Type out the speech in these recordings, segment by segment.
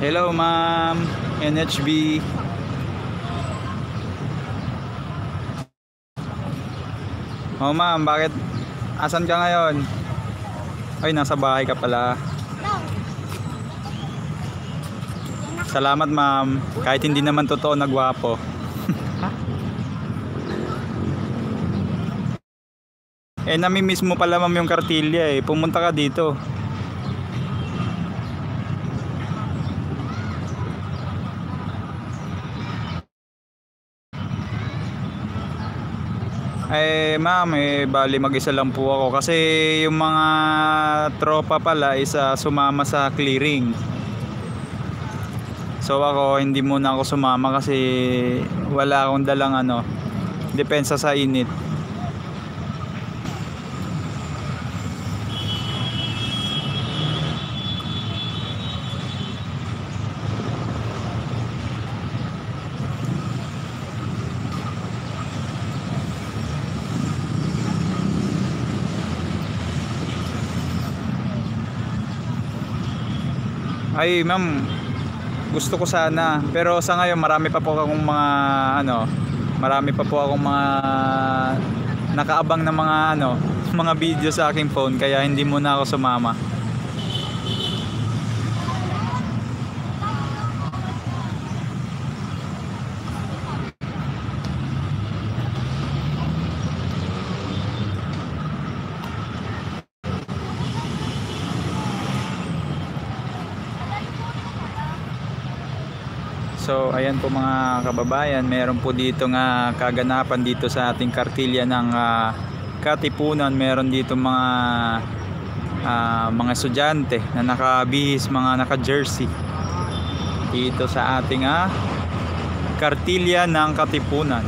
Hello ma'am, NHB. Oh ma'am, bakit? Asan ka ngayon? Ay, nasa bahay ka pala. Salamat ma'am, kahit hindi naman totoo na gwapo. Namimiss mo pala ma'am yung Kartilya pumunta ka dito. Ma'am, bali mag-isa lang po ako kasi yung mga tropa pala sumama sa clearing. So ako hindi muna ako sumama kasi wala akong dalang depensa sa init. Ay ma'am, gusto ko sana pero sa ngayon marami pa po akong mga nakaabang na mga mga video sa aking phone kaya hindi muna ako sumama. So ayan po mga kababayan, meron po dito nga kaganapan dito sa ating Kartilya ng Katipunan. Meron dito mga estudyante na nakabihis, mga naka-jersey dito sa ating Kartilya ng Katipunan.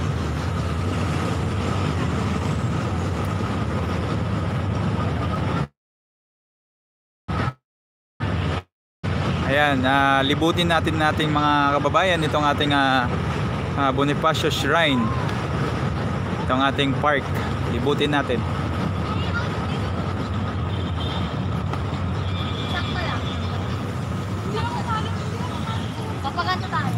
Ayan, libutin natin mga kababayan itong ating Bonifacio Shrine. Itong ating park. Libutin natin. Papaganda tayo.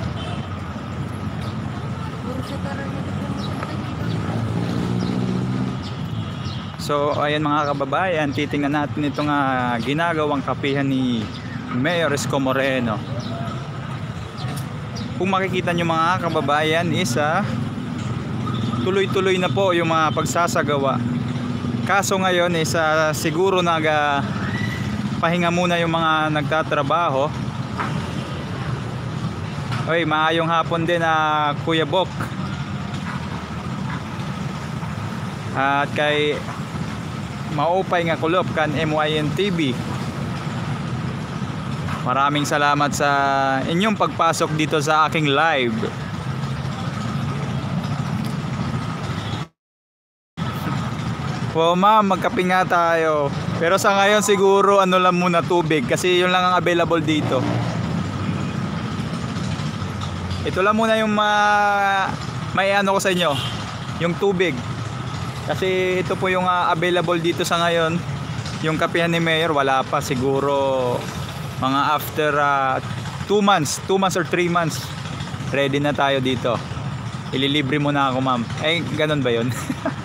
So ayan mga kababayan, titingnan natin itong ginagawang kapihan ni Mayor Isko Moreno. Kung makikita nyo mga kababayan tuloy-tuloy na po yung mga pagsasagawa. Kaso ngayon siguro pahinga muna yung mga nagtatrabaho. Oy, maayong hapon din Kuya Bok. At kay maupay nga kulop kan MYNTV. Maraming salamat sa inyong pagpasok dito sa aking live. Wow ma'am, magkape nga tayo. Pero sa ngayon siguro lang muna tubig kasi yun lang ang available dito. Ito lang muna yung may ko sa inyo, yung tubig. Kasi ito po yung available dito sa ngayon. Yung kapihan ni Mayor wala pa, siguro mga after 2 months or 3 months ready na tayo dito. Ililibre mo na ako ma'am. Ganun ba yun?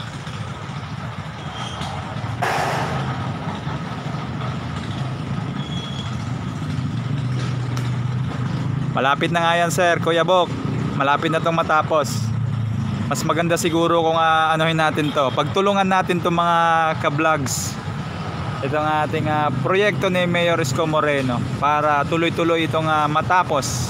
Malapit na nga yan sir, Kuya Bok. Malapit na tong matapos. Mas maganda siguro kung anuhin natin to, pagtulungan natin tong mga ka-vlogs. Itong ating proyekto ni Mayor Isko Moreno para tuloy-tuloy itong matapos.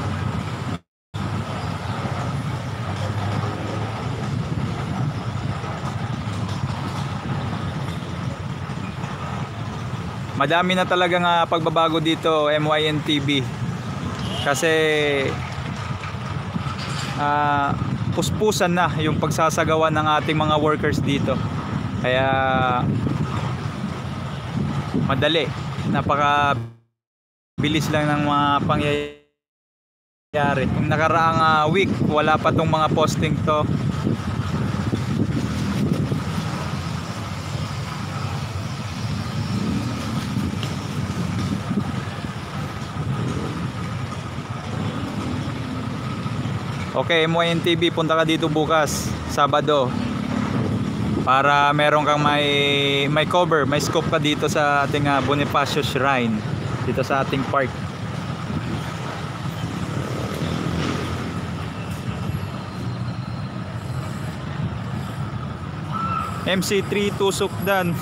Madami na talagang pagbabago dito MYNTV. Kasi puspusan na yung pagsasagawa ng ating mga workers dito. Kaya madali, napaka bilis lang ng mga pangyayari. Yung nakaraang week wala pa tong mga posting to. Okay, MYN TV, punta ka dito bukas, Sabado. Para meron kang may cover, may scoop ka dito sa ating Bonifacio Shrine. Dito sa ating park. MC3 Tusukdan.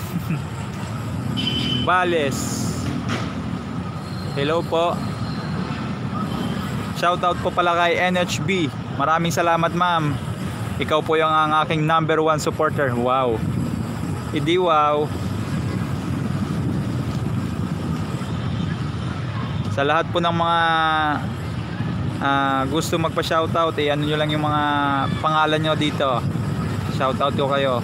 Bales. Hello po. Shoutout po pala kay NHB. Maraming salamat ma'am. Ikaw po yung ang aking number 1 supporter. Wow. Idi wow. Sa lahat po ng mga gusto magpa-shoutout, ano nyo lang yung mga pangalan nyo dito. Shoutout ko kayo.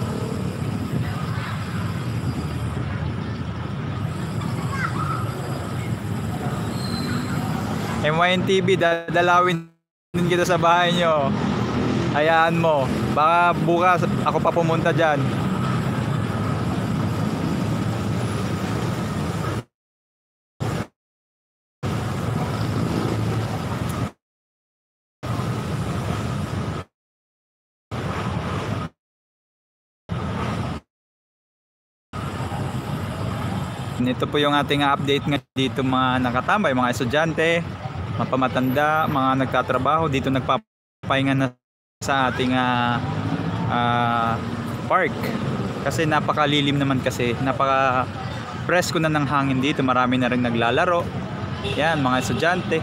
MYN TV, dadalawin din kita sa bahay nyo. Hayaan mo. Baka bukas ako pa pumunta dyan. Ito po yung ating update nga dito, mga nakatambay, mga estudyante, mga pamatanda, mga nagtatrabaho dito, nagpapahinga na sa ating park kasi napakalilim naman, kasi napaka presko na ng hangin dito. Marami na rin naglalaro. Yan, mga estudyante.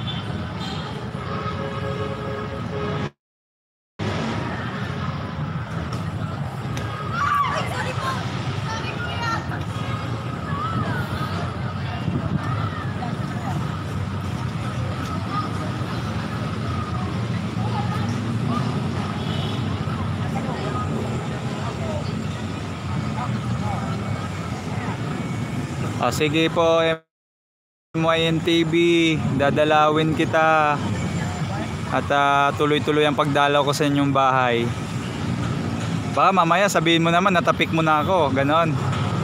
Sige po MYN TV, dadalawin kita at tuloy-tuloy ang pagdalaw ko sa inyong bahay. Baka mamaya sabihin mo naman natapik mo na ako, ganon.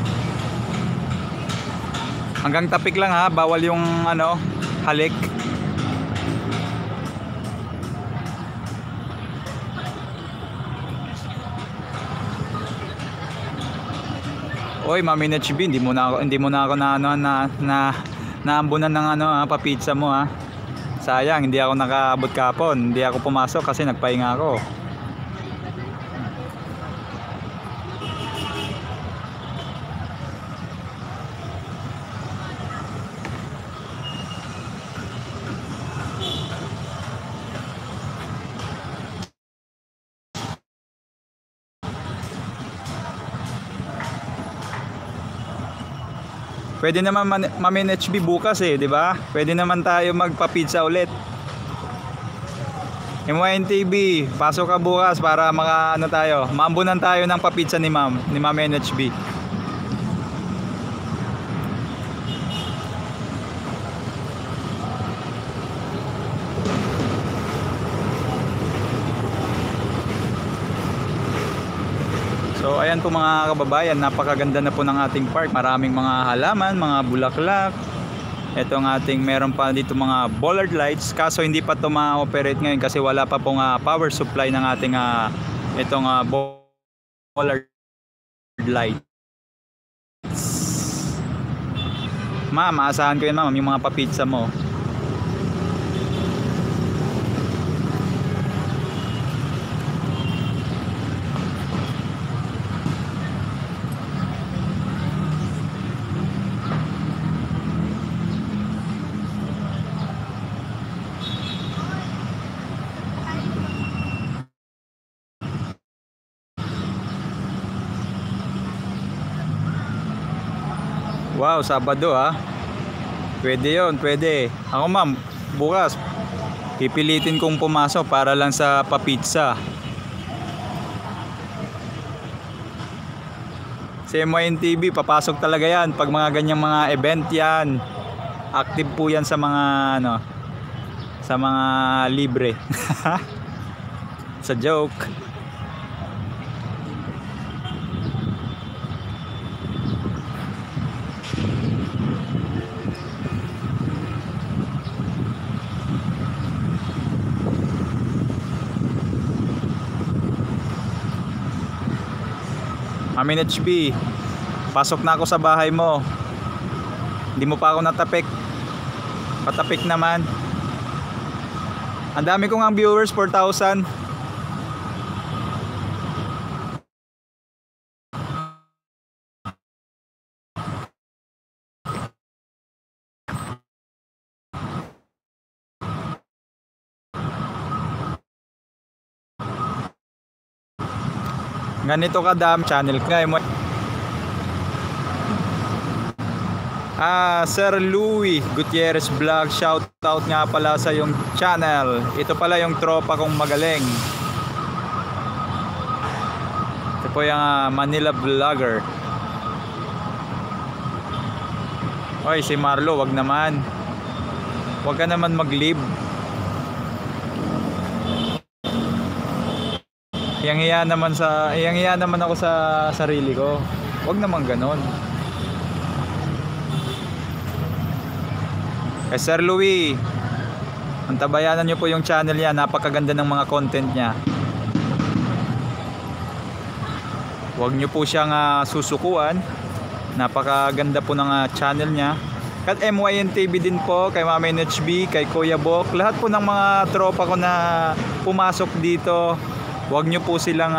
Hanggang tapik lang ha, bawal yung halik. Oy, Mami HB, hindi mo na ako naambunan ng pa-pizza mo ha. Sayang, hindi ako nakaabot kapon. Hindi ako pumasok kasi nagpahinga ako. Pwede naman Mami HB bukas di ba? Pwede naman tayo magpa-pizza ulit. MYN TV, pasok ka bukas para tayo, maambunan tayo ng pa-pizza ni Mami NHB. So ayan po mga kababayan, napakaganda na po ng ating park. Maraming mga halaman, mga bulaklak. Ito ang ating, meron pa dito mga bollard lights. Kaso hindi pa ito ma-operate ngayon kasi wala pa pong power supply ng ating itong bollard lights. Ma'am, maasahan ko yun ma'am, yung mga pa-pizza mo. Wow, Sabado Pwede yon, pwede. Ako ma'am, bukas pipilitin kong pumasok para lang sa pa-pizza. Sa MYN TV, papasok talaga yan pag mga ganyang mga event yan. Active po yan sa mga sa mga libre. Sa joke. Amin HB, pasok na ako sa bahay mo. Hindi mo pa ako natapik. Patapik naman. Ang dami kong ang viewers, 4,000. Ganito kadami channel kaya mo. Sir Louie Gutierrez Vlog, shout out nga pala sa yung channel. Ito pala yung tropa kong magaling. Ito po yung Manila Vlogger. Oy, si Marlo, wag naman. Wag ka naman mag-leave. Hiyang-hiya naman ako sa sarili ko. Wag naman ganon. Kay Sir Louie, antabayanan nyo po yung channel niya. Napakaganda ng mga content niya. Wag nyo po siyang susukuan. Napakaganda po ng channel niya. At MYNTV din po, kay Mama NHB, kay Kuya Bok. Lahat po ng mga tropa ko na pumasok dito. Wag nyo po silang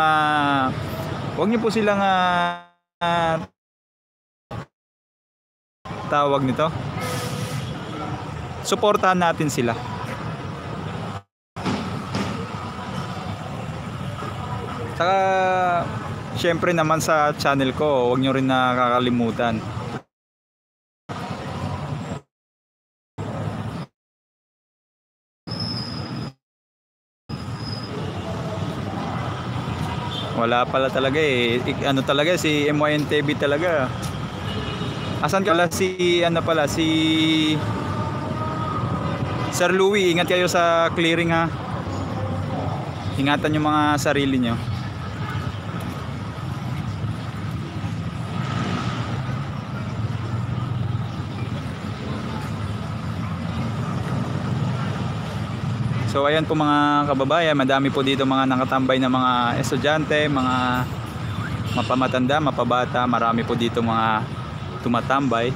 tawag nito. Suportahan natin sila. Saka syempre naman sa channel ko, wag nyo rin nakakalimutan. Wala pala talaga eh. Ano talaga si MYNTV talaga. Asan ka pala si Sir Louie, ingat kayo sa clearing ha. Ingatan yung mga sarili nyo. So ayan po mga kababayan, madami po dito mga nakatambay na mga estudyante, mga mapamatanda, mapabata, marami po dito mga tumatambay.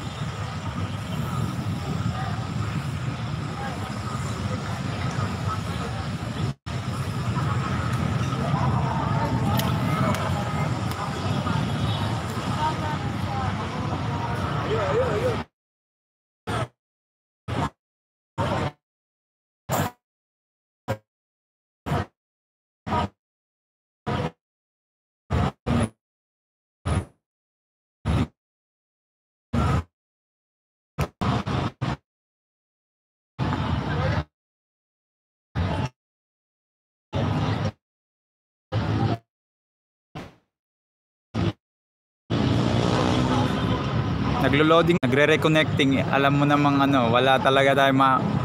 Naglo-loading, nagre-reconnecting. Alam mo namang wala talaga tayo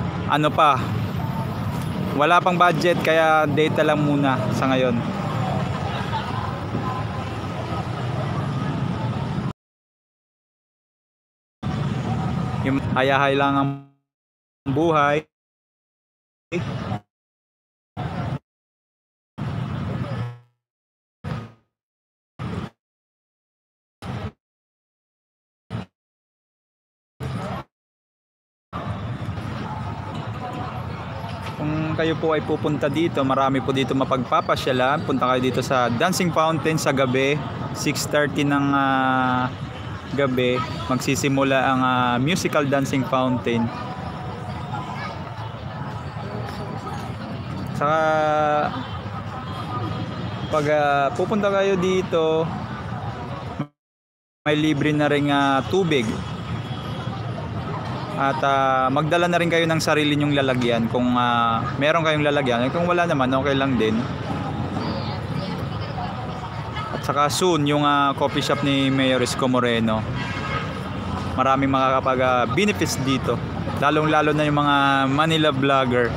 wala pang budget kaya data lang muna sa ngayon. Yung hayahay lang ang buhay. Kung kayo po ay pupunta dito, marami po dito mapagpapasyalan. Punta kayo dito sa Dancing Fountain sa gabi, 6:30 ng gabi. Magsisimula ang musical Dancing Fountain. Saka pag pupunta kayo dito, may libre na ring tubig. At magdala na rin kayo ng sarili nyong lalagyan kung meron kayong lalagyan. Kung wala naman, okay lang din. At saka soon yung coffee shop ni Mayor Isko Moreno, maraming makakapag benefits dito, lalong lalo na yung mga Manila vlogger.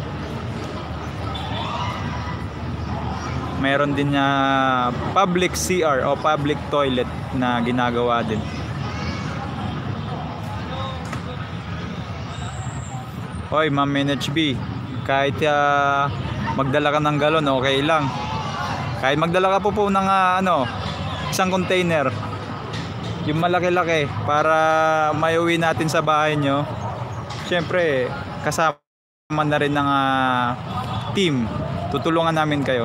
Meron din public CR o public toilet na ginagawa din. Hoy Ma'am NHB, kahit magdala ka ng galon, okay lang. Kahit magdala ka po ng isang container. Yung malaki-laki para maiuwi natin sa bahay nyo. Siyempre, kasama na rin ng team. Tutulungan namin kayo.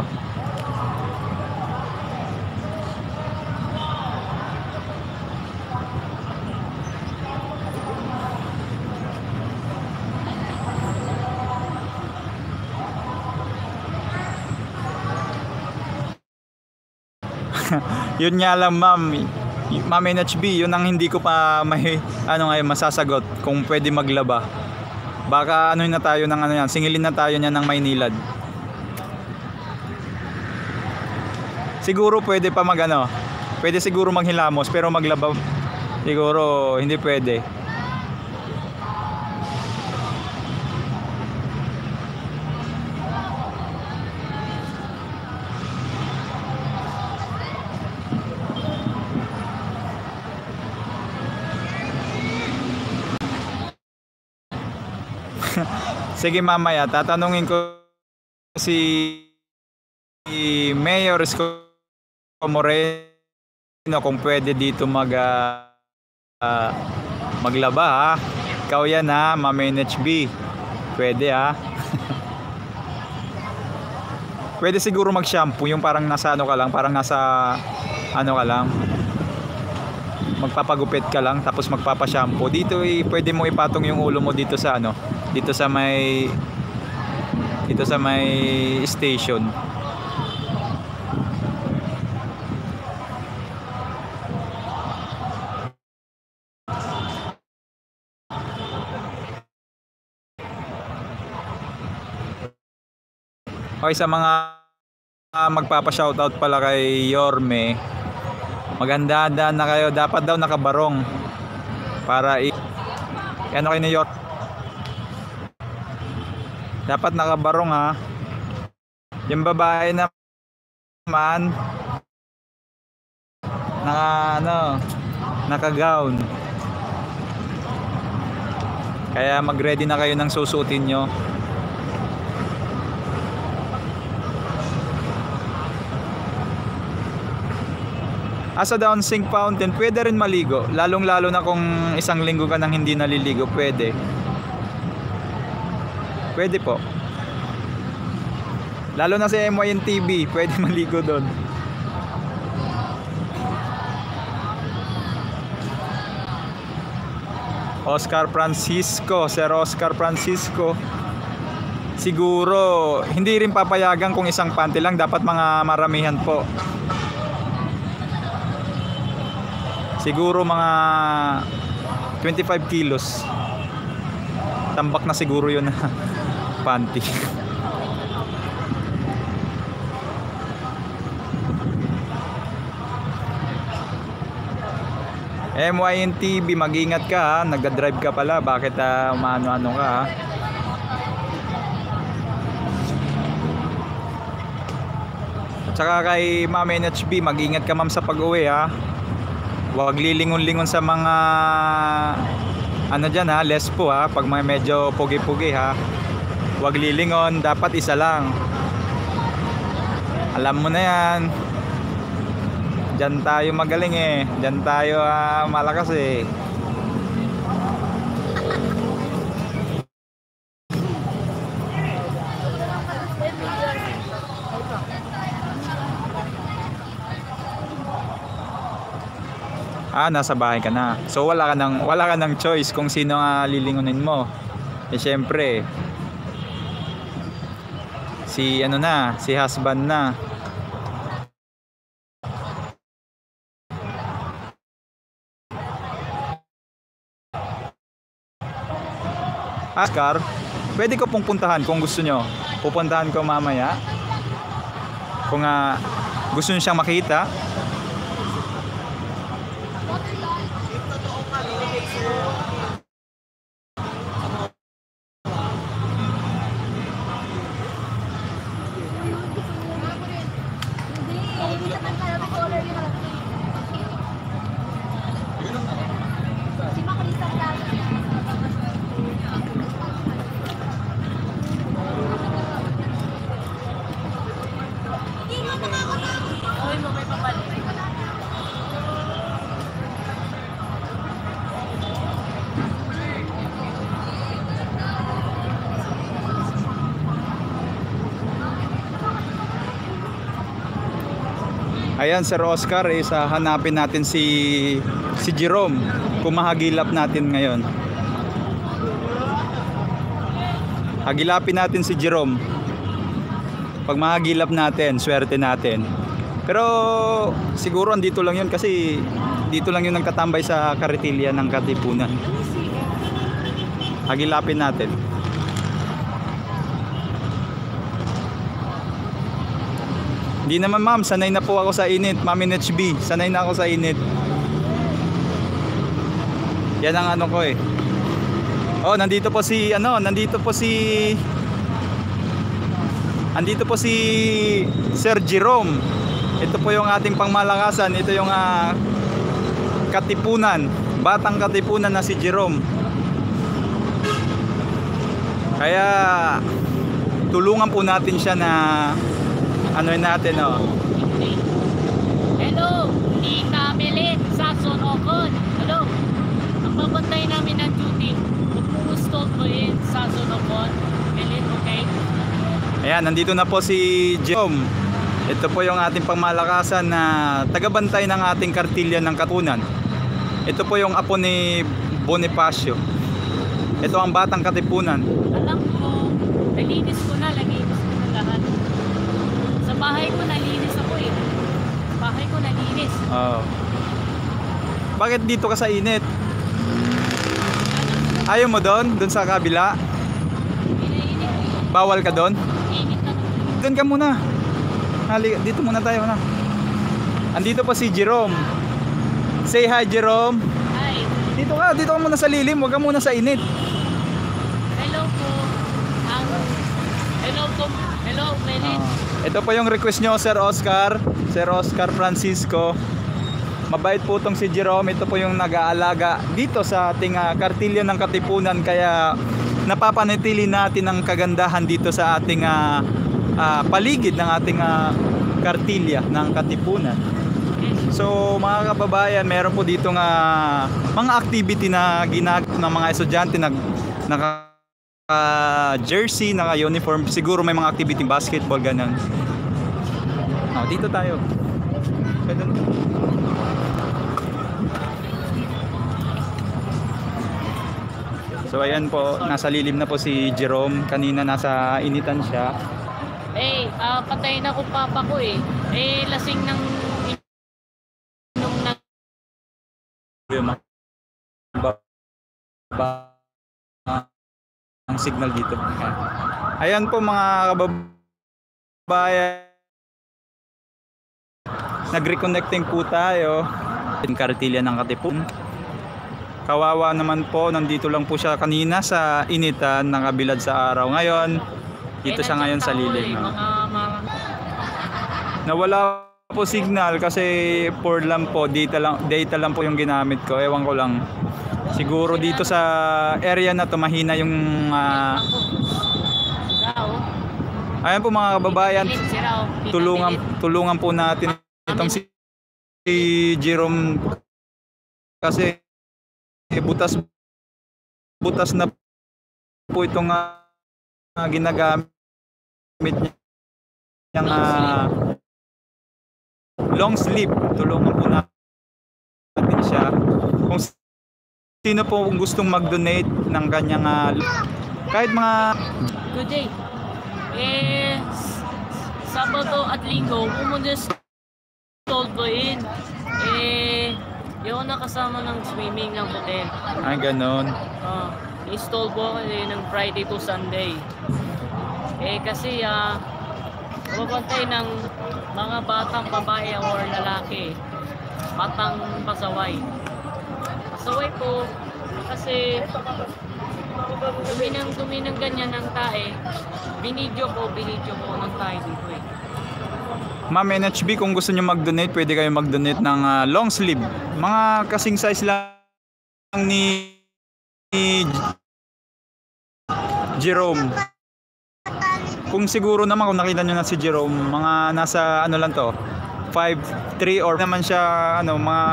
Yun nga lang, ma'am NHB, yun ang hindi ko pa may ngayon masasagot kung pwede maglaba. Baka na tayo ng yan, singilin na tayo niyan ng Maynilad. Siguro pwede pa pwede siguro maghilamos, pero maglaba siguro hindi pwede. Sige, mamaya tatanungin ko si Mayor Isko Moreno kung pwede dito maglaba ha. Ikaw yan ha, Ma'am NHB. Pwede ha. Pwede siguro mag-shampoo, yung parang nasa parang nasa ka lang. Magpapagupit ka lang tapos magpapa-shampoo. Dito pwede mo ipatong yung ulo mo dito sa dito sa may station. Okay, sa mga magpapa-shoutout pala kay Yorme, maganda na kayo, dapat daw nakabarong para kay New York. Dapat nakabarong ha. Yung babae naman naka-gown. Kaya mag-ready na kayo ng susutin nyo. Sa downsink fountain, pwede rin maligo. Lalong-lalo na kung isang linggo ka nang hindi naliligo, pwede. Pwede po. Lalo na sa MYNTV, pwede maligo doon. Oscar Francisco, Sir Oscar Francisco. Siguro, hindi rin papayagan kung isang panty lang. Dapat mga maramihan po. Siguro mga 25 kilos. Tambak na siguro yun na panty. MYNTV, mag-ingat ka ha. Nagda-drive ka pala. Bakit umano-ano ka ha? At saka kay Ma'am NHB, mag-ingat ka ma'am sa pag-uwi ha. Huwag lilingon-lingon sa mga dyan ha, lespo ha. Pag medyo pugi-pugi ha, huwag lilingon, dapat isa lang. Alam mo na yan. Dyan tayo magaling eh. Dyan tayo malakas eh. Nasa bahay ka na. So wala ka nang choice kung sino lilingunin mo. Syempre si husband na. Oscar, pwede ko pong puntahan kung gusto nyo. Pupuntahan ko mamaya. Kung gusto nyo siyang makita. Hoy mo may papal. Ayan, Sir Oscar, hanapin natin si Jerome. Kung mahagilap natin ngayon. Hagilapin natin si Jerome. Pag mahagilap natin, swerte natin. Pero siguro andito lang yun kasi dito lang yun nagtatambay sa Karitilya ng Katipunan. Hagilapin natin. Hindi naman ma'am, sanay na po ako sa init. Ma'am NHB, sanay na ako sa init. Yan ang ano ko eh. Oh, nandito po si Sir Jerome. Ito po yung ating pangmalakasan. Ito yung Katipunan, batang Katipunan na si Jerome. Kaya tulungan po natin siya na natin oh. Hello, Tita Melit sa Sonocon. Hello. Ang babantay namin ng duty, mag-install ko in sa Sonocon. Melit, okay? Ayan, nandito na po si Jerome. Ito po yung ating pangmalakasan na tagabantay ng ating kartilya ng Katipunan. Ito po yung apo ni Bonifacio. Ito ang batang Katipunan. Alam ko, nalinis ko na lahat. Sa bahay ko nalinis ako eh. Sa bahay ko nalinis. Oh. Bakit dito ka sa init? Ayaw mo doon sa kabila? Inainit ko. Bawal ka doon? Init na. Doon ka muna. Halika, dito muna tayo na. Andito pa si Jerome. Say hi, Jerome. Hi. Dito ka muna sa lilim, huwag ka muna sa init. Hello po. Hello, Melit. Ito po yung request nyo, Sir Oscar Francisco. Mabait po itong si Jerome. Ito po yung nag-aalaga dito sa ating kartilya ng Katipunan. Kaya napapanatili natin ang kagandahan dito sa ating paligid ng ating kartilya ng Katipunan. So mga kababayan, meron po dito mga activity na ginagawa ng mga estudyante, naka jersey, naka uniform. Siguro may mga activity, basketball, ganun. Dito tayo. Pwede na. So ayan po, nasa lilim na po si Jerome. Kanina nasa initan siya. Patay na ko papa ko eh. Lasing ng ang signal dito. Ayan po mga kababayan, nag-reconnecting po tayo. Kartilya ng Katipunan. Kawawa naman po, nandito lang po siya kanina sa initan, nakabilad sa araw. Ngayon dito siya ngayon sa lilim. Nawala po signal kasi poor lang po, data lang po yung ginamit ko. Ewan ko lang. Siguro dito sa area na to mahina yung ayan po mga kababayan, tulungan po natin itong si Jerome kasi butas na po itong ginagamit niyang long sleeve. Tulungan po natin siya. Kung sino po gustong mag-donate ng kanyang kahit mga good day. Sabado at Linggo pumunta install ko in. Yung nakasama ng swimming ng hotel. Ay, ganon. Install po ako ng Friday to Sunday. Kasi mabantay ng mga batang babae or lalaki. Batang pasaway. Pasaway po kasi dumi ng ganyan ng tae. Binidyo ko ng tae dito eh. Ma'am NHB, kung gusto nyo mag-donate, pwede kayo mag-donate ng long sleeve. Mga kasing size lang ni Jerome. Kung siguro naman, kung nakita nyo na si Jerome, mga nasa ano lang to, 5'3" or naman siya mga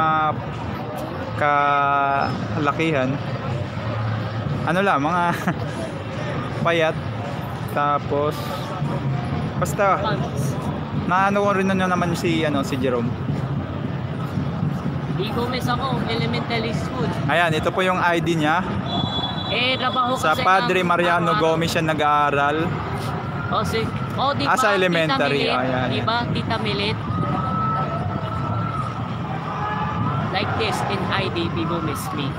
kalakihan. Ano lang, mga payat. Tapos basta naano ko rin na naman si Jerome. Gomez ako, elementary school. Ayan, ito po yung ID niya. Trabaho Sa kasi Padre ng Mariano araw-araw. Gomez siya nag-aaral. Di ba? Sa elementary. Tita Milit, Ayan. di ba? Tita Milit. Like this in ID, Gomez Smith.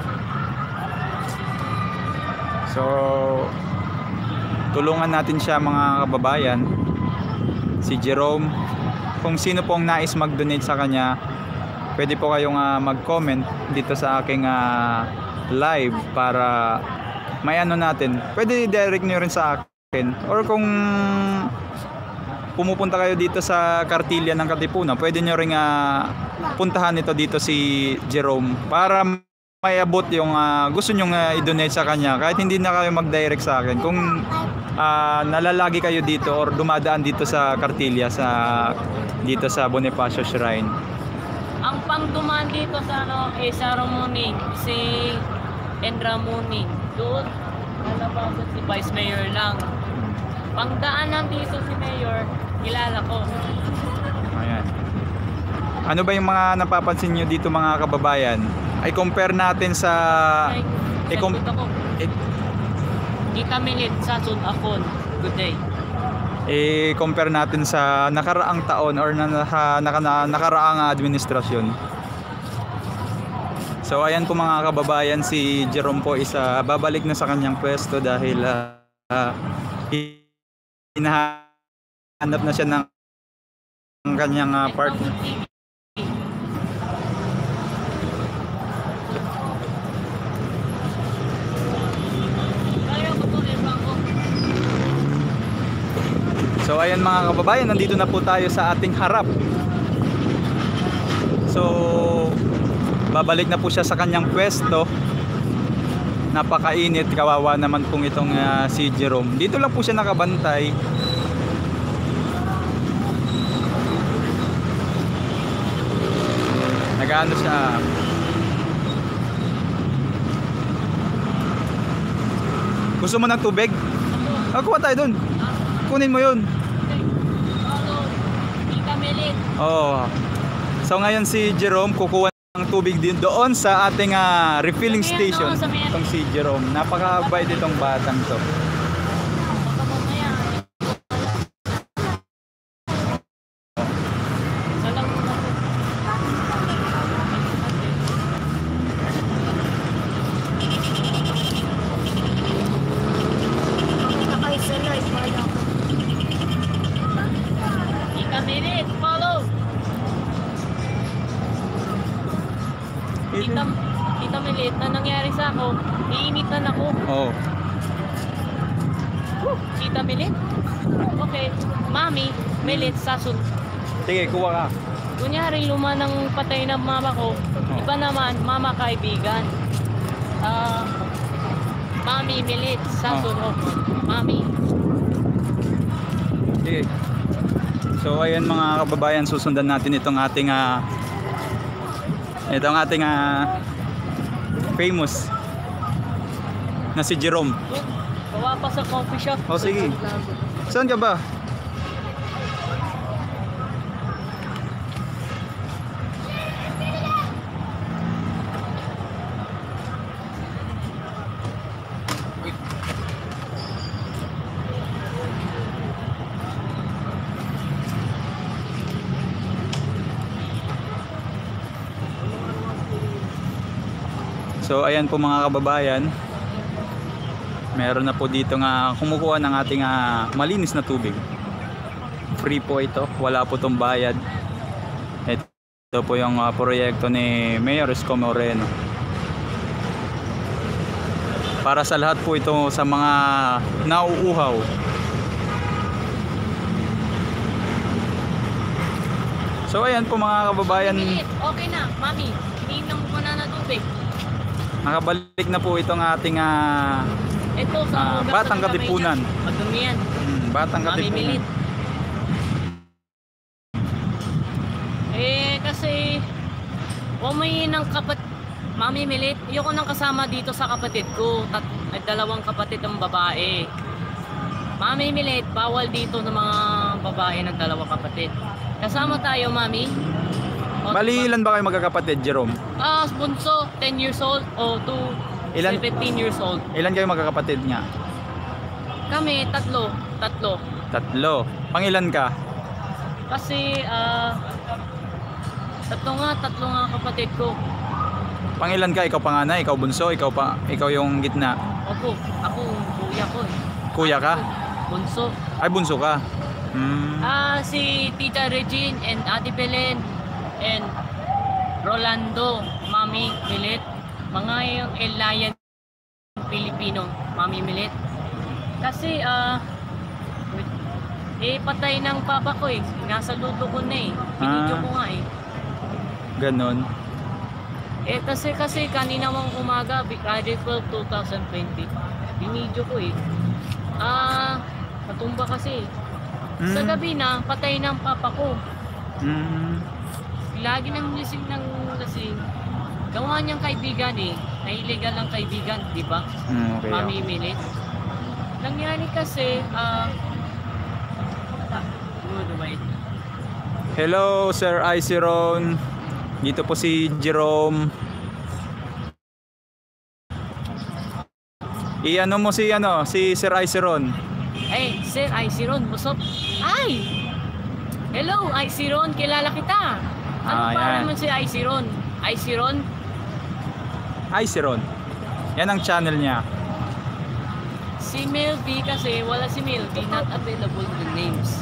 So, tulungan natin siya mga kababayan. Si Jerome. Kung sino pong nais mag-donate sa kanya, pwede po kayong mag-comment dito sa aking live para may ano natin. Pwede direct nyo rin sa akin. Or kung pumupunta kayo dito sa Kartilya ng Katipunan, pwede nyo rin puntahan ito dito si Jerome para may abot yung gusto nyo i-donate sa kanya. Kahit hindi na kayo mag-direct sa akin. Kung nalalagi kayo dito or dumadaan dito sa Kartilya dito sa Bonifacio Shrine. Ang pangtuman dito sa sa Ramoning, si Endra Muning. Doon, nalabasan si Vice Mayor lang. Pangdaanan dito si Mayor, kilala ko. Ayan. Ano ba yung mga napapansin nyo dito mga kababayan? Ay compare natin sa Sagot ako. Tita Milit, Sasun Afon. Good day. I-compare natin sa nakaraang taon or nakaraang administrasyon. So ayan po mga kababayan, si Jerome po isa babalik na sa kanyang pwesto dahil hinahanap na siya ng kanyang partner. So ayan mga kababayan, nandito na po tayo sa ating harap. So babalik na po siya sa kanyang pwesto. Napakainit, kawawa naman pong itong si Jerome. Dito lang po siya nakabantay. Nag-ano siya. Gusto mo ng tubig? Kuha tayo dun. Kunin mo yun. Tita Milit. Oh. So ngayon si Jerome kukuha ng tubig din doon sa ating refilling station. Itong si Jerome. Napakabait itong batang to. Tita Milit, follow. Tita Milit, na nangyari sa ako, iinitan ako. Oh. Tita Milit? Okay. Mami, Milit, Sasun. Sige, kuha ka. Kunyari, luma ng patay ng mama ko. Iba naman, mama kaibigan. Mami, Milit, Sasun. Mami. Sige. So ayan mga kababayan, susundan natin itong ating famous na si Jerome. Gawa pa sa coffee shop. Oh sige. Saan ka ba? So ayan po mga kababayan, meron na po dito nga kumukuha ng ating malinis na tubig. Free po ito, wala po itong bayad. Ito po yung proyekto ni Mayor Isko Moreno. Para sa lahat po ito sa mga nauuhaw. So ayan po mga kababayan, Okay na, mami. Iniinom ko na tubig. nakabalik na po itong ating Ito sa Batang Katipunan. Madumi yan. Batang Mami Katipunan. Milit. Kasi umuwi ng Mami Milit, ayoko nang kasama dito sa kapatid ko. Dalawang kapatid ng babae. Mami Milit, bawal dito ng mga babae ng dalawang kapatid. Kasama tayo, Mami. Bali, diba? ilan ba kayo magkakapatid, Jerome? Bunso, 10 years old o Ilan? 17 years old. Ilan kayo magkakapatid nga? Kami, tatlo. Tatlo. Pangilan ka? Kasi, tatlo nga kapatid ko. Pangilan ka? Ikaw panganay, ikaw bunso, ikaw yung gitna. Opo, ako, kuya ko eh. Kuya ka? Bunso. Ay, bunso ka. Si Tita Regine and Ate Belen and Rolando, Mami Milit. Mga yung Elian Pilipino, Mami Milit. Kasi, patay ng papa ko eh. Nasa luto ko na eh. Pinidyo ko nga eh. Ganon. Kasi kanina mong umaga, Friday 12, 2020. Binidyo ko eh. Natumba kasi. Sa gabi na, patay ng papa ko. Lagi nang lasing. Gawa niyang kaibigan eh. Na-illegal ang kaibigan, di ba? Okay. Mamimilit. Nangyari kasi, Hello, Sir Iceron. Dito po si Jerome. I-ano mo si Sir Iceron. Hey, Sir Iceron, busop. Ay! Hello, Iceron, kilala kita. Ano pa yan. naman si Iceron? Iceron? Iceron. Yan ang channel niya. Si Melby kasi, wala si Melby, not available the names.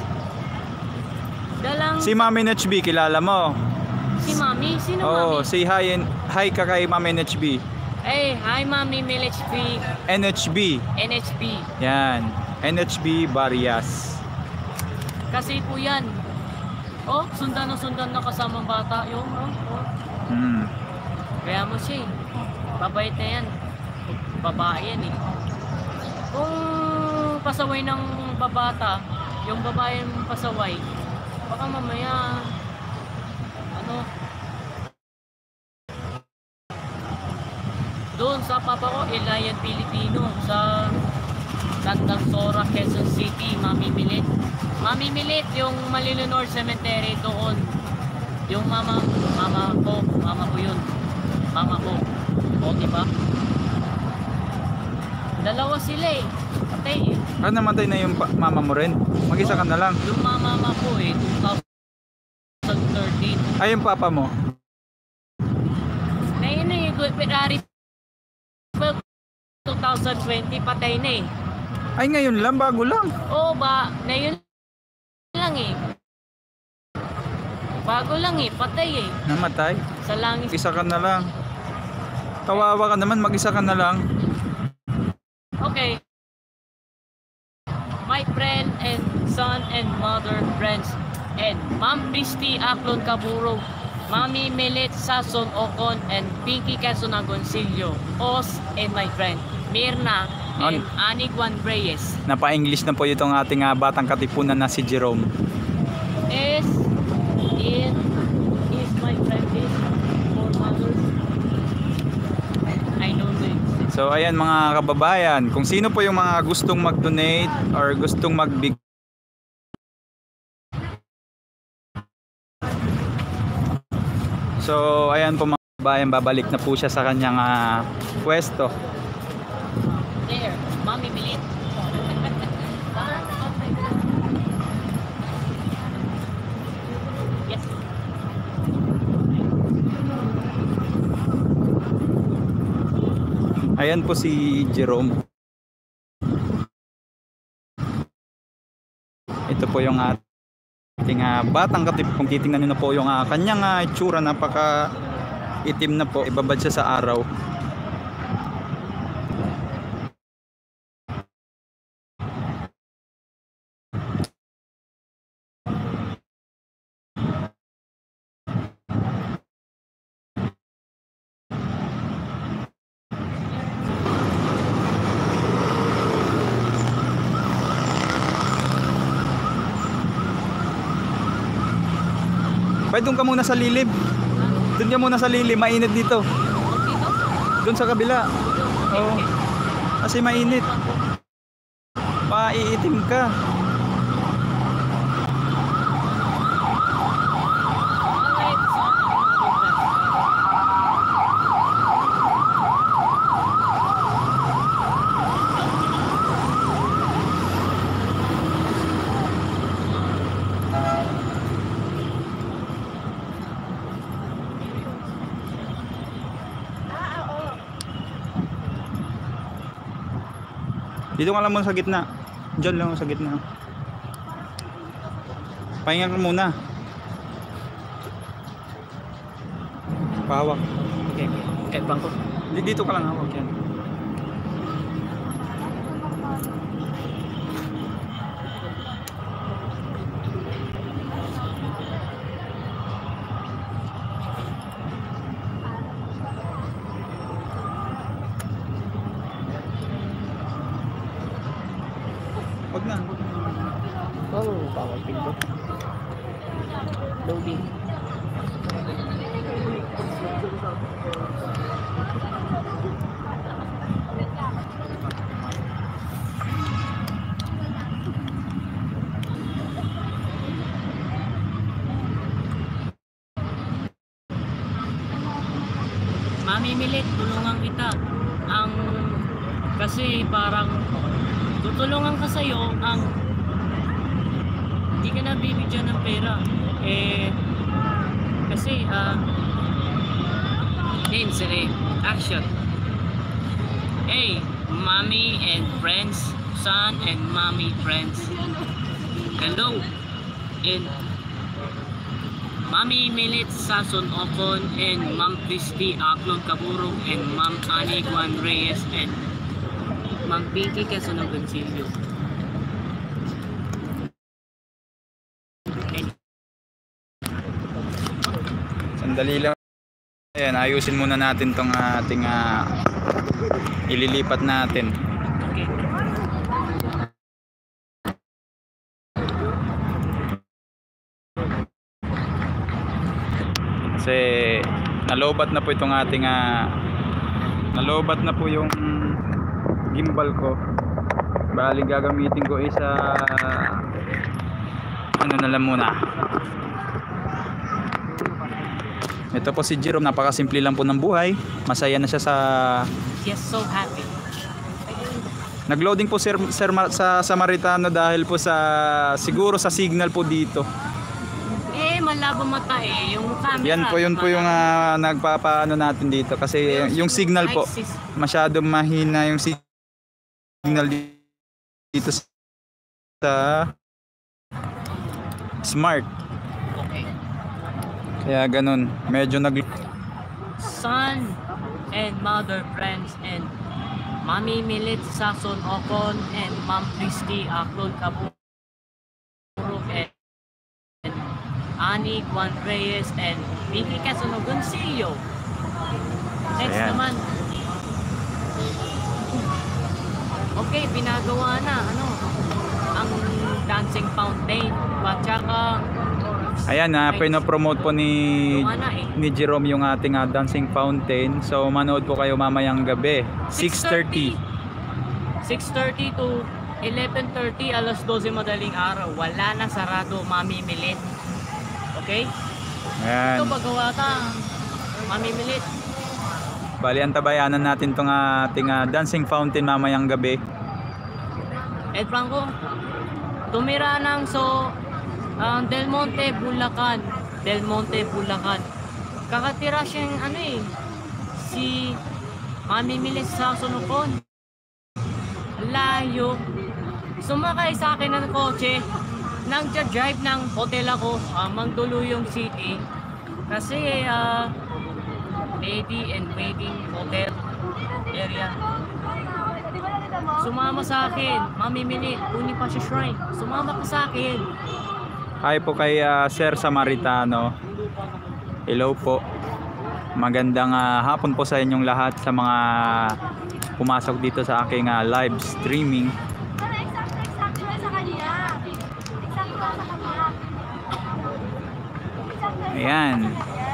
Si Mami NHB, kilala mo? Si Mami? Sino Oh, Mami? say hi ka kay Mami NHB. Hey, hi Mami MLHB. NHB. NHB. Yan. NHB Barrias. Kasi po yan. Oh, sundan na kasamang bata. Yung, Kaya mo siya eh. Babait na yan. Babae yan eh. Kung pasaway ng babata, yung babae yung pasaway, baka mamaya, doon sa papa ko, Elian Pilipino, sa Landang Sora, Quezon City, Mamimilit. Mamimilit, yung Malilunor Cemetery doon. Yung mama ko yun. Mama ko. O, diba? Dalawa sila eh. Patay eh. Namatay na yung mama mo rin? Mag-isa ka na lang? Yung mama ko eh, 2013. Ay, yung papa mo? Na yun eh, February 2020, patay na eh. Ay, ngayon lang, bago lang. Oo ba, na yun lang eh. Bago lang eh, patay eh. Namatay? Sa langis. Isa ka na lang. Kawawa ka naman, mag-isa ka na lang. Okay. My friend and son and mother friends and Ma'am Christy Aklon Caburo, Mami Melet Sason Ocon and Pinky Quezon Agoncillo, Os and my friend Mirna and Anig Juan Reyes. Napa-English na po itong ating batang katipunan na si Jerome. Is my friend is four mothers. I know this. So ayan mga kababayan, kung sino po yung mga gustong mag-donate or gustong magbigay. So ayan po mga kababayan, babalik na po siya sa kanyang pwesto. There, Mami Milit. Yes. Ayan po si Jerome. Ito po yung ating batang katip. Kung titingnan nyo na po yung kanyang itsura, napaka itim na po. Ibabad siya sa araw. Pwede doon ka muna sa lilim. Doon ka muna sa lilim, mainit dito. Doon sa kabila. Oo. Kasi mainit. Paiitim ka. Dito ka lang muna sa gitna. Diyan lang sa gitna. Pahinga ka muna. Pahawak. Okay. Kahit bangko. Dito ka lang hawak yan. Wag na. Oh, bawal pindot. Loading. Mamimilit, tulungan kita. Kasi parang tutulungan ka sa'yo hindi ka na bibigyan ng pera. Kasi name sila action. Hey, mommy and friends, son and mommy friends. Hello. And Mami Milit Sason Ocon and Ma'am Christy Aklon Kaburong and Ma'am Annie Juan Reyes and Ma'am Pinky Quezon Gonzilio. Sandali lang. Ayan, ayusin muna natin tong ating ililipat natin. Okay. Kasi nalobat na po itong ating nalobat na po yung gimbal ko. Bali gagamitin ko isa ano na lang muna. Ito po si Jerome, napakasimple lang po ng buhay. Masaya na siya Yes, so happy. nagloading po sa Samaritano dahil po siguro sa signal po dito. Malabo mata yung camera. Yan po yun po yung nagpapaano natin dito kasi yung signal po masyadong mahina yung signal dito sa smart. Okay. Kaya ganun, medyo Son and mother friends and Mami Milit Sason Ocon and Ma'am Christy Aklon Kaburong and Annie Juan Reyes and Pinky Quezon Gonzilio. Next Ayan. naman. Okay, pinagawa na ang dancing fountain at saka ayan pinopromote po ni Jerome yung ating dancing fountain. So manood po kayo mamayang gabi 6:30 to 11:30, alas 12 madaling araw. Wala na, sarado, Mami Milit. Okay? Ayan. Ito pagawa ka, Mami Milit. Bali antabayanan natin tong ating dancing fountain mamayang gabi. Ed Franco, tumira ng Del Monte, Bulacan. Del Monte, Bulacan. Kakatira siyang si Mami Milit sa Sunukon. Layo. Sumakay sa akin ng kotse. Nang-drive ng hotel ako, Mandaluyong City. Kasi lady and waiting hotel area. Sumama sa akin, Mami Milit, uni pa siya shrine. Sumama ka sa akin. Hi po kay Sir Samaritano. Hello po. Magandang hapon po sa inyong lahat sa mga pumasok dito sa aking live streaming. Ayan.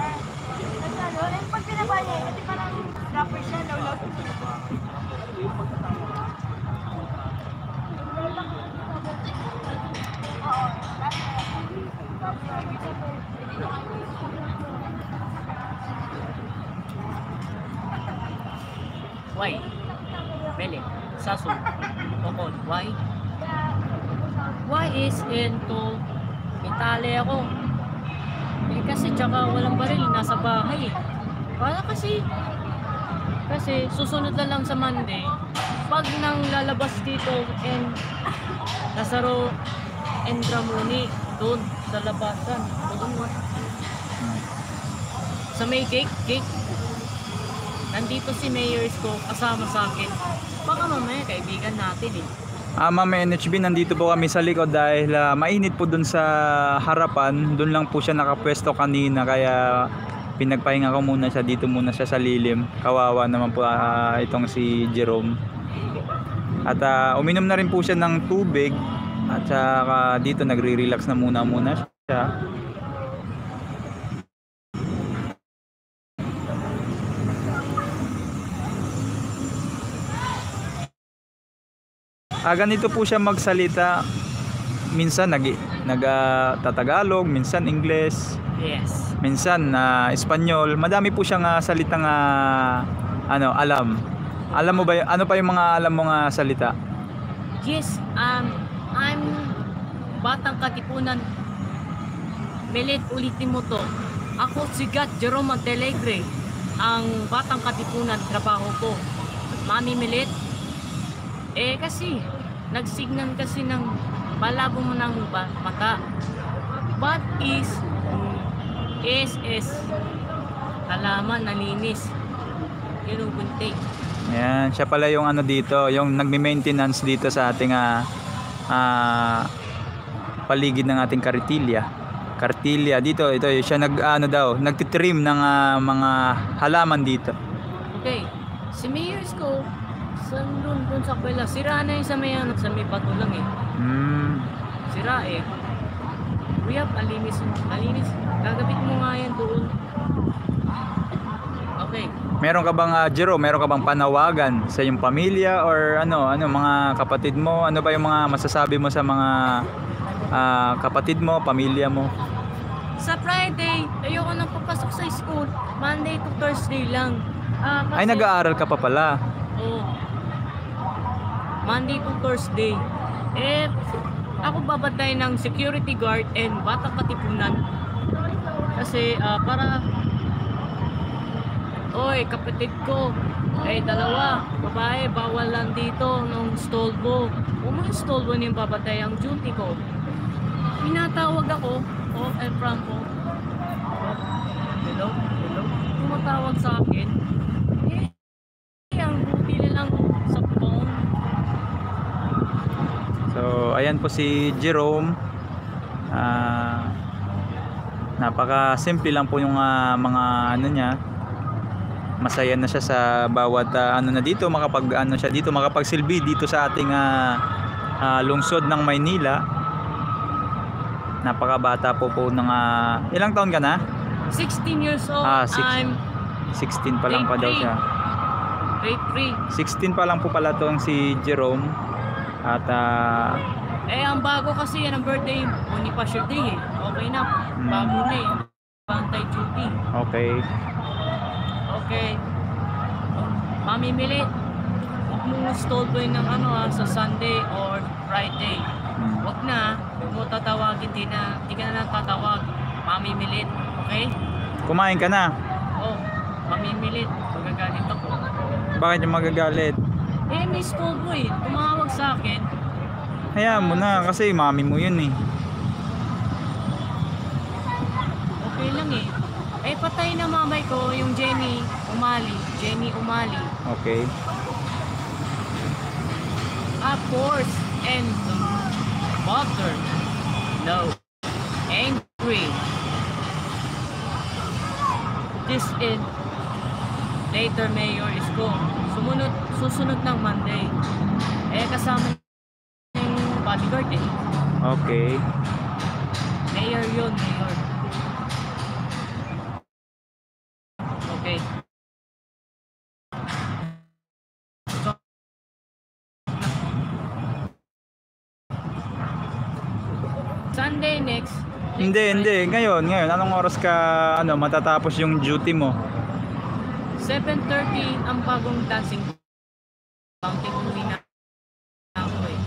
Why? Bele, Sasun, Tokon, why? Why is into Itali ako? Kasi tsaka walang baril, nasa bahay. Para kasi susunod na lang sa Monday, pag nang lalabas dito and Lazaro Endramuni doon sa labasan. Doon. Sa may gate. Nandito si Mayor Isko kasama sa akin. Baka mamaya kaibigan natin eh. Ma'am NHB, nandito po kami sa likod dahil mainit po dun sa harapan. Dun lang po siya nakapwesto kanina kaya pinagpahinga ko muna siya. Dito muna siya sa lilim. Kawawa naman po itong si Jerome. At uminom na rin po siya ng tubig. At saka dito nagre-relax na muna siya. Ganito po siya magsalita. Minsan nag-Tagalog, minsan Ingles, Yes. minsan Espanyol. Madami po siyang salitang alam. Alam mo ba ano pa yung mga alam mo nga salita? Yes, I'm Batang Katipunan. Melit ulitin mo to. Ako si Gat Jerome Montelegre. Ang Batang Katipunan, trabaho ko. Mami Melit. Kasi nagsignan kasi ng malabo mo ng mata. But is halaman nalinis. Kinugunting. Ayan, siya pala yung dito, yung nagme-maintenance dito sa ating paligid ng ating Kartilya. Dito, ito siya nagtitrim ng mga halaman dito. Okay. Si Mayor Isko, saan doon sa kwela? Sira na yung sa may bato lang eh. Sira eh. Kuya, alinis. Gagabit mo nga yan doon. Okay. Meron ka bang Jero, meron ka bang panawagan sa iyong pamilya or ano mga kapatid mo? Ano ba yung mga masasabi mo sa mga kapatid mo, pamilya mo? Sa Friday, ayoko nang papasok sa school. Monday to Thursday lang. Ay, nag-aaral ka pa pala. Oo. Monday to Thursday. Ako babantay ng security guard and Batang Katipunan. Kasi para kapatid ko, dalawa, babae, bawal lang dito nung stolbo. Kung stolbo niyung babatay ang duty ko. Pinatawag ako, Franco. Hello? Tumatawag sa akin. Ang duty na lang sa phone. So, ayan po si Jerome. Napaka-simple lang po yung mga niya. Masaya na siya sa bawat dito makapagsilbi dito sa ating lungsod ng Maynila. Napakabata po ng ilang taon ka na? 16 years old. I'm 16 pa lang pa daw siya. Grade 16 pa lang po pala tong si Jerome. At ang bago kasi yan ang birthday, Bonifacio Day eh. Okay na, bago na eh. Bantay duty. Okay. Mami Milit, huwag mong stolboy ng sa Sunday or Friday. Huwag mo tatawagin, di ka na lang tatawag. Mami Milit, okay? Kumain ka na? Mami Milit, magagalit ako. Bakit yung magagalit? May stolboy, tumawag sa akin. Hayaan mo na kasi mami mo yun eh. Okay lang eh. Patay na mamay ko yung Jenny Umali. Okay. Of course, and butter. No. Angry. This is later Mayor Isko. Susunod ng Monday. Kasama yung bodyguard eh. Okay. Mayor yun, Mayor. Okay. Sunday next. Hindi. Ngayon. Anong oras ka matatapos yung duty mo? 7:30 ang bagong dancing. Counting uwi na ako eh.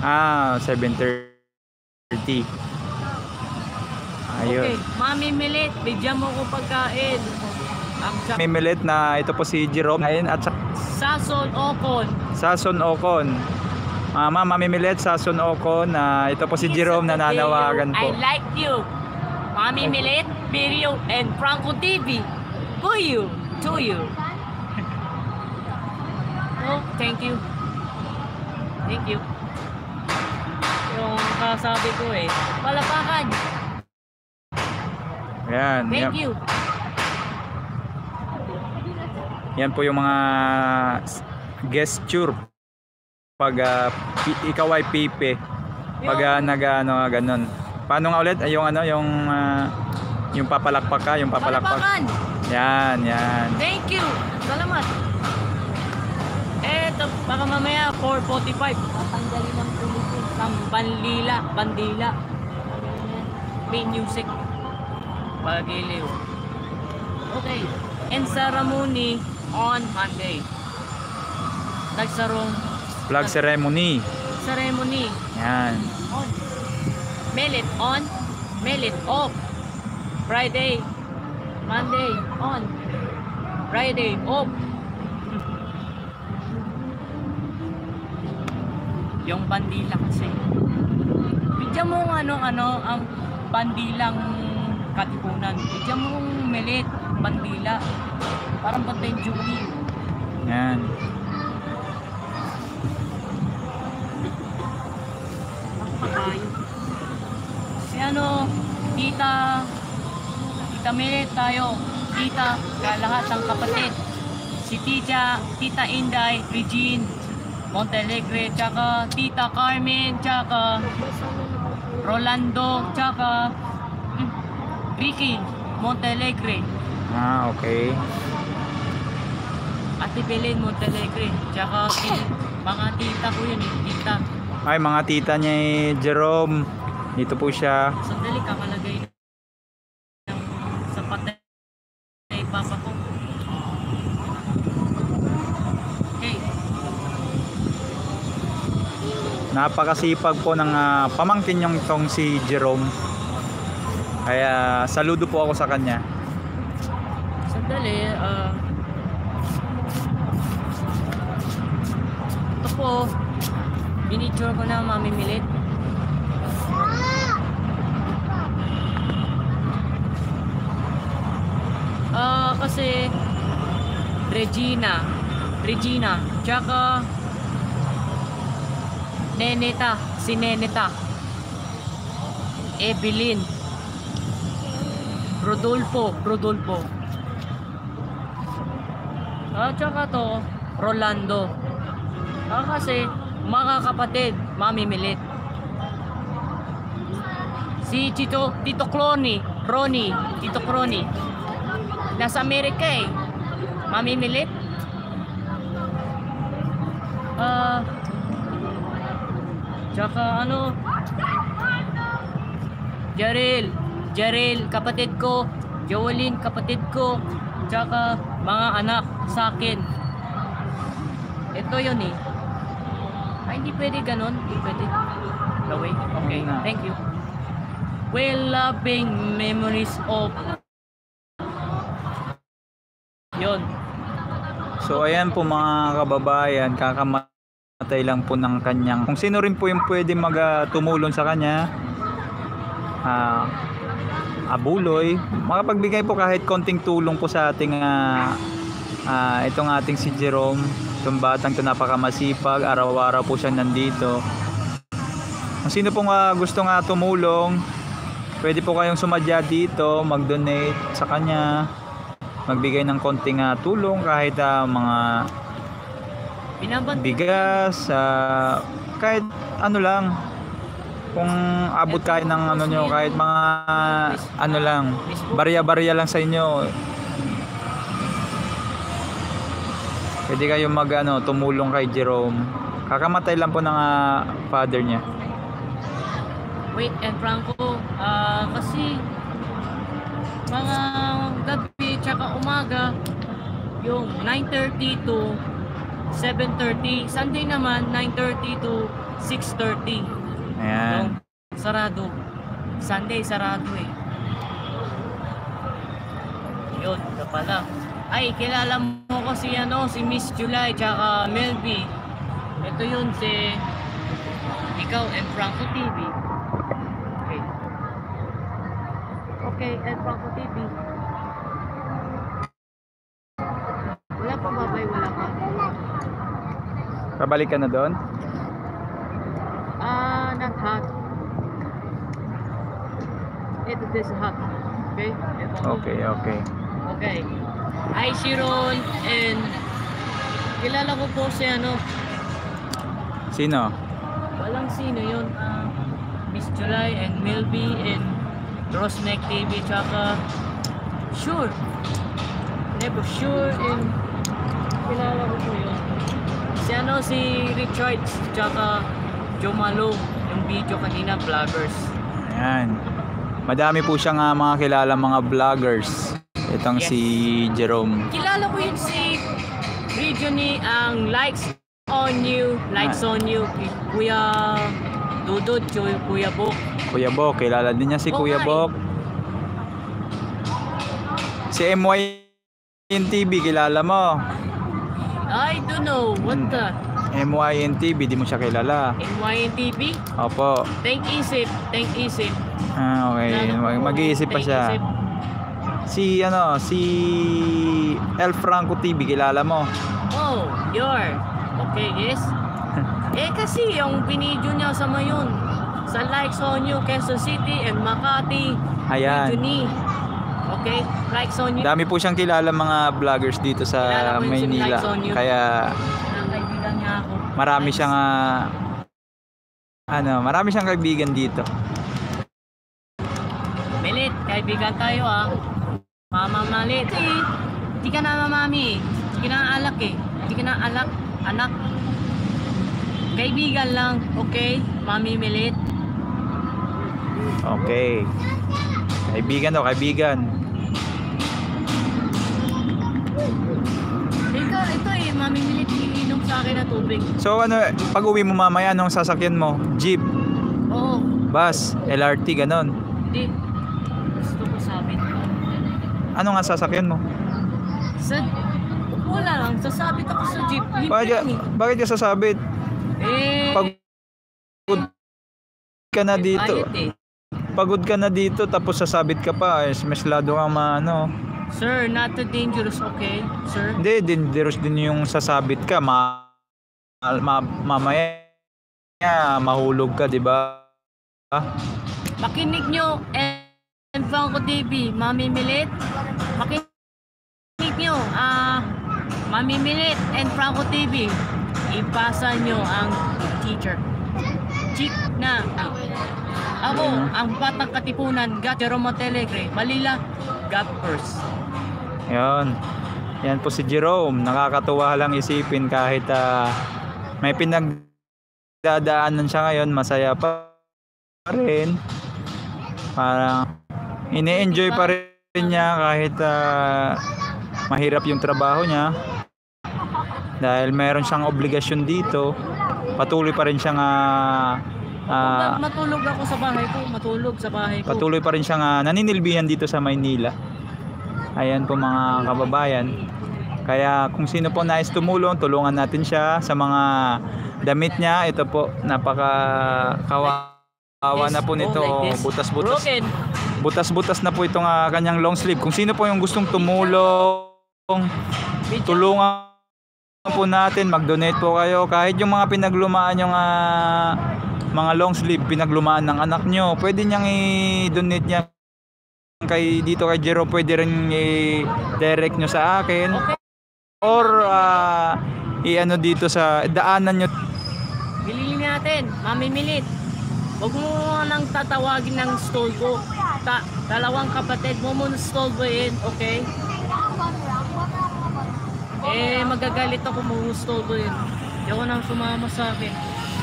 7:30. Ayun. Okay, Mami Milit, bigyan mo ko pagkain. Mimilit na ito po si Jerome ayun, at Sason Ocon. Sason Ocon. Ma'am, mamimilit Sason Ocon na ito po si Jerome na nanawagan po. I like you. Mami Milit, Video, and Franco TV. For you, to you. Oh, thank you. Thank you. Yung kasabi ko eh, palapakan. Yan, Thank you. yan po yung mga gesture pag ikaw ay pipe pag nag-ano ganun. Paano nga ulit yung ano yung papalakpak ka, yung papalakpak. Palapakan. Yan. Thank you. Salamat. Eto, baka mamaya 4:45. Tatanggalin ng Philippines ang bandila. May music. Pagiliw. Okay. And ceremony on Monday. Nagsarong Flag ceremony. ceremony Yan. on. Melit on. Melit off. Friday. Monday on. Friday off. Yung bandila kasi. Bigyan mo ang bandilang katipunan. Bigyan mo melit, bandila. Parang bantay jubilee. Yan. Pakayo. Si tita Melit tayo. Tita, lahat ng kapatid. Si Tita Inday, Regine, Montalegre, tsaka Tita Carmen, tsaka Rolando, tsaka Ricky Montalegre, Okay. Ate Belen Montalegre, tsaka mga tita ko yun eh, tita. Ay, mga tita niya Jerome. Dito po siya. Sandali, kakalagay ng sapat na papa ko. Okay. Napakasipag po ng pamangkin niyong itong si Jerome. Kaya saludo po ako sa kanya. Sandali, ito po, miniature ko na mamimilit. Kasi Regina, tsaka si Neneta, Evelyn, Rodolfo. Tsaka to, Rolando. Kasi mga kapatid, mamimilit. Si Tito Crony, nasa Amerika eh. Mamimilit. Tsaka Jarel, kapatid ko. Joelyn, kapatid ko. Tsaka mga anak sa akin. Ito yun eh. Ay, hindi pwede ganon. Hindi pwede. The way. Okay, thank you. Well, loving memories of yun. So ayan po mga kababayan, kakamatay lang po ng kanyang. Kung sino rin po yung pwede tumulong sa kanya, abuloy, makapagbigay po kahit konting tulong po sa ating itong ating si Jerome. Itong batang ito napakamasipag, araw-araw po siya nandito. Kung sino pong gusto tumulong, pwede po kayong sumadya dito, mag-donate sa kanya, magbigay ng konting tulong kahit mga bigas, kahit ano lang, kung abot kahit ng nyo, kahit mga lang, barya-barya lang sa inyo, pwede kayong tumulong kay Jerome. Kakamatay lang po ng father niya. Wait, and Franco, kasi mga gabi tsaka umaga yung 9:30 to 7:30, Sunday naman 9:30 to 6:30. Ayan. Sarado. Sunday sarado eh. Yun, ito pala. Ay, kilala mo ko si si Miss July tsaka Melby. Ito yun si ikaw and Franco TV. Okay. Okay, and Franco TV. Wala pa babay, wala pa. Pabalik ka na doon? Not hot. Ito is hot. Okay? Okay, okay. Okay. Hi, Sharon, and kilala ko po si Sino? walang sino yun. Miss July and Melby and Rosneck TV tsaka Sure. Never Sure and kilala ko po yun. Si Richard tsaka Joe Malo yung video kanina, vloggers. Ayan. Madami po siyang mga kilala mga vloggers. Itong Yes. si Jerome. Kilala ko yun si video ni ang Likes on You, Kuya Dudut, Kuya Bok. Kuya Bok, kilala din niya si Oo Kuya nga eh. Bok. Si MY TV, kilala mo? I don't know, what the? MYN TV, di mo siya kilala. NYNTV? Opo. Think isip. Okay. Mag-iisip pa Think siya. isip. Si El Franco TV, kilala mo? Oh, okay, yes. Kasi yung binidyo niya sa mayon sa Likes on You, Quezon City and Makati. Ayan. Video ni. Okay, Likes on You. Dami po siyang kilala mga vloggers dito sa Kilala ko yung si Maynila. Likes on You. Kaya Ang kaibigan niya ako. marami siyang marami siyang kaibigan dito. Melit, kaibigan tayo Mama Malit. Di ka na mami. Di ka na alak Di ka na alak, anak. Kaibigan lang, okay? Mami Melit. Okay. Kaibigan daw, kaibigan. Ito Mami Melit, iinom sa akin na tubig. So pag uwi mo mamaya, anong sasakyan mo? Jeep, Oo, bus, LRT, ganon. di. Gusto ko sabi. Ano nga sasakyan mo? Wala lang, sasabit ako sa jeep. Bakit ka sasabit? Pagod ka na dito. Pagod ka na dito tapos sasabit ka pa. Meslado kang Sir, not too dangerous, okay? Sir? Hindi, dangerous din yung sasabit ka. Mamaya mahulog ka, di ba? Makinig nyo, and Franco TV, Mami Milit. Makinig nyo, Mami Milit and Franco TV. Ipasa nyo ang teacher. Chick na. Ako, ang Batang Katipunan, Jerome Telegre, Malila, God first. Yan po si Jerome. Nakakatuwa lang isipin kahit may pinagdadaanan siya ngayon, masaya pa rin. Parang ini-enjoy pa rin niya kahit mahirap yung trabaho niya. Dahil meron siyang obligasyon dito. Patuloy pa rin siyang matulog ako sa bahay ko, patuloy pa rin siyang naninilbihan dito sa Maynila. Ayan po mga kababayan. Kaya kung sino po nais tumulong, tulungan natin siya sa mga damit niya. Ito po, napaka-kawawa na po nito. Butas-butas. Butas-butas na po itong kanyang long sleeve. Kung sino po yung gustong tumulong, tulungan po natin, mag-donate po kayo. Kahit yung mga pinaglumaan yung mga long sleeve, pinaglumaan ng anak nyo, pwede niyang i-donate niya dito kay Jero, pwede rin i-direct nyo sa akin. Okay. Or i-ano dito sa daanan nyo. Bilili natin, Mami Milit. Huwag mo nang tatawagin ng stolbo. Dalawang kapatid mo muna stolboin, okay? Magagalit ako mo stolboin. Hindi ako nang sumama sa akin.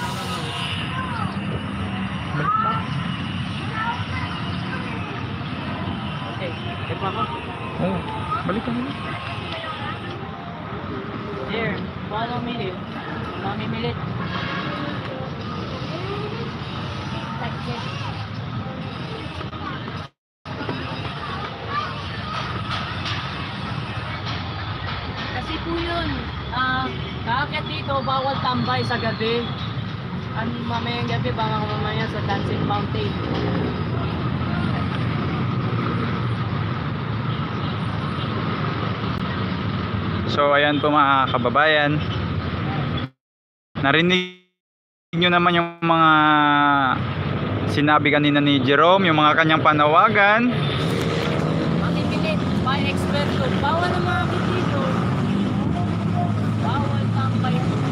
Okay, pa ako. Oh, balik ka muna. There, follow me there. Mami Milit. Bakit dito bawal tambay sa gabi? Ano mamayang gabi baka mamaya sa Dancing Mountain. So ayan po mga kababayan, narinig nyo naman yung mga sinabi kanina ni Jerome, yung mga kanyang panawagan. Makikinig, by experto, bawal ang mga dito. Bawal tambay.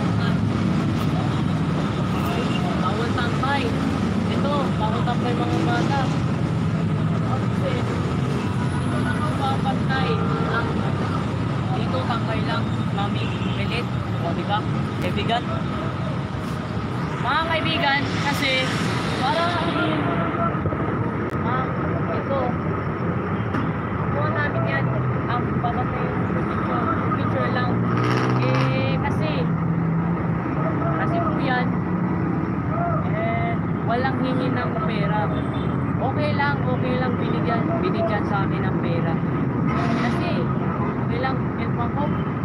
Bawal tambay. Ito, bawal tambay mga bata. Kasi, dito na mapapantay ang dito tambay lang, mami, pilit, o diba? Kaibigan. Mga kaibigan, kasi para ito kuha namin yan ang papatay picture lang kasi po yan walang hingi ng pera, okay lang binigyan sa amin ng pera kasi okay lang ko.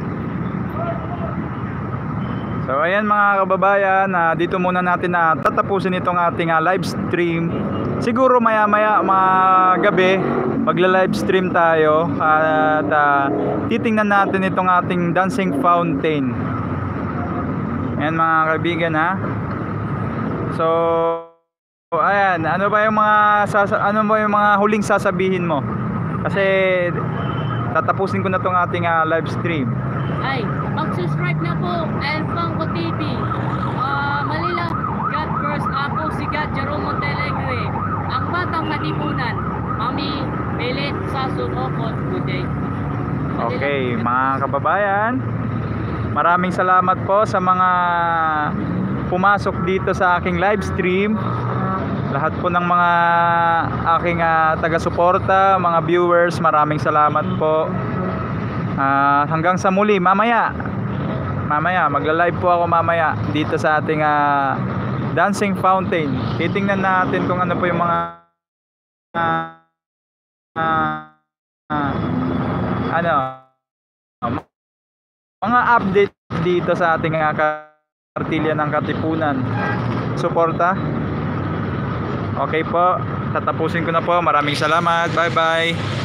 So ayan mga kababayan, dito muna natin na tatapusin itong ating live stream. Siguro maya maya mga gabi magla-live stream tayo at titingnan natin itong ating dancing fountain. Ayan mga kaibigan ha. So ayan, ano ba yung mga huling sasabihin mo? Kasi tatapusin ko na itong ating live stream. Ay, mag-subscribe na po, Elpango TV. Manila, God first. Ako si God Jerome Montelegre, ang batang katipunan. Mami, Belit, Sasun, Okot, good day. Okay, mga kababayan, maraming salamat po sa mga pumasok dito sa aking live stream. Lahat po ng mga aking taga-suporta, mga viewers, maraming salamat po. Hanggang sa muli, mamaya magla-live po ako mamaya dito sa ating dancing fountain. Titingnan natin kung ano po yung mga update dito sa ating kartilya ng Katipunan. Suporta. Okay po, tatapusin ko na po. Maraming salamat. Bye bye.